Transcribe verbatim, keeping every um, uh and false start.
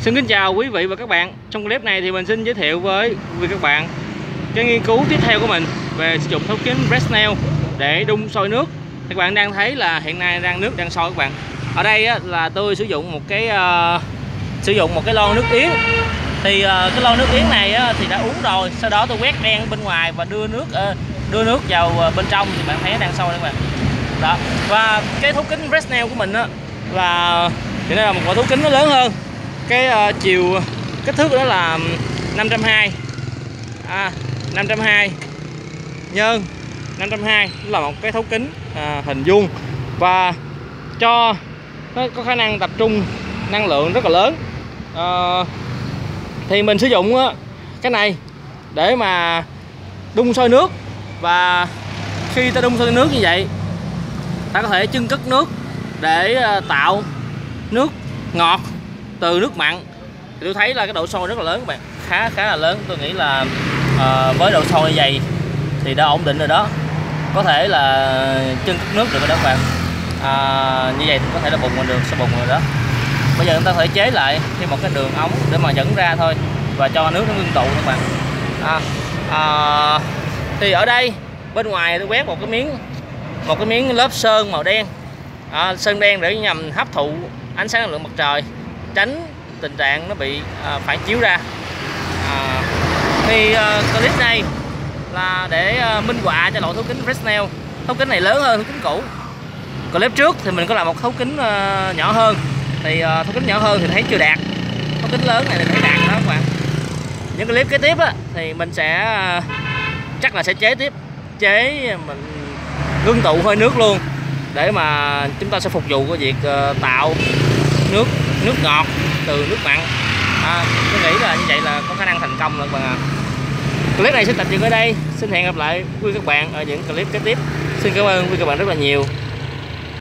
Xin kính chào quý vị và các bạn. Trong clip này thì mình xin giới thiệu với quý vị các bạn cái nghiên cứu tiếp theo của mình về sử dụng thấu kính Fresnel để đun sôi nước. Các bạn đang thấy là hiện nay đang nước đang sôi các bạn. Ở đây á, là tôi sử dụng một cái uh, sử dụng một cái lon nước yến. Thì uh, cái lon nước yến này á, thì đã uống rồi, sau đó tôi quét đen bên ngoài và đưa nước uh, đưa nước vào uh, bên trong thì bạn thấy đang sôi các bạn. Đó. Và cái thấu kính Fresnel của mình á, là thì đây là một loại thấu kính nó lớn hơn. Cái uh, chiều kích thước của nó là năm trăm hai mươi à, năm trăm hai mươi nhân năm trăm hai mươi, là một cái thấu kính uh, hình vuông và cho nó có khả năng tập trung năng lượng rất là lớn. Uh, thì mình sử dụng uh, cái này để mà đun sôi nước, và khi ta đun sôi nước như vậy ta có thể chưng cất nước để uh, tạo nước ngọt từ nước mặn. Thì tôi thấy là cái độ sôi rất là lớn các bạn, khá khá là lớn. Tôi nghĩ là uh, với độ sôi như vậy thì đã ổn định rồi đó, có thể là chưng cất nước được rồi đó các bạn. À, như vậy thì có thể là bùng được, sẽ bùng rồi đó. Bây giờ chúng ta có thể chế lại thêm một cái đường ống để mà dẫn ra thôi và cho nước nó ngưng tụ các bạn. À, à, thì ở đây bên ngoài tôi quét một cái miếng một cái miếng lớp sơn màu đen, à, sơn đen để nhằm hấp thụ ánh sáng năng lượng mặt trời, tránh tình trạng nó bị à, phản chiếu ra. À, thì à, clip này là để à, minh họa cho loại thấu kính Fresnel. Thấu kính này lớn hơn thấu kính cũ. Clip trước thì mình có làm một thấu kính uh, nhỏ hơn, thì uh, thấu kính nhỏ hơn thì thấy chưa đạt, thấu kính lớn này thì thấy đạt đó các bạn. Những clip kế tiếp á, thì mình sẽ uh, chắc là sẽ chế tiếp chế mình ngưng tụ hơi nước luôn, để mà chúng ta sẽ phục vụ cái việc uh, tạo nước nước ngọt từ nước mặn. À, tôi nghĩ là như vậy là có khả năng thành công rồi các bạn ạ. Clip này sẽ tạm dừng ở đây. Xin hẹn gặp lại quý các bạn ở những clip kế tiếp. Xin cảm ơn quý các bạn rất là nhiều.